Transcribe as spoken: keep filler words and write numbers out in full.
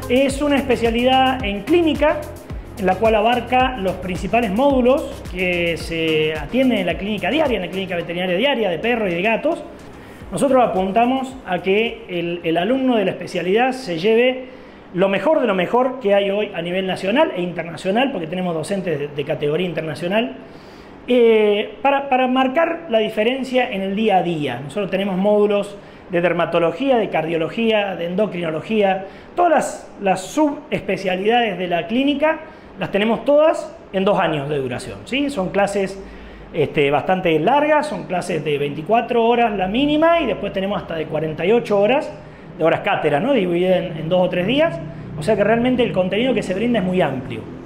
Es una especialidad en clínica, en la cual abarca los principales módulos que se atienden en la clínica diaria, en la clínica veterinaria diaria de perros y de gatos. Nosotros apuntamos a que el, el alumno de la especialidad se lleve lo mejor de lo mejor que hay hoy a nivel nacional e internacional, porque tenemos docentes de, de categoría internacional, eh, para, para marcar la diferencia en el día a día. Nosotros tenemos módulos de dermatología, de cardiología, de endocrinología, todas las, las subespecialidades de la clínica las tenemos todas en dos años de duración, ¿sí? Son clases este, bastante largas, son clases de veinticuatro horas la mínima y después tenemos hasta de cuarenta y ocho horas de horas cátedra, ¿no? Dividida en, en dos o tres días, o sea que realmente el contenido que se brinda es muy amplio.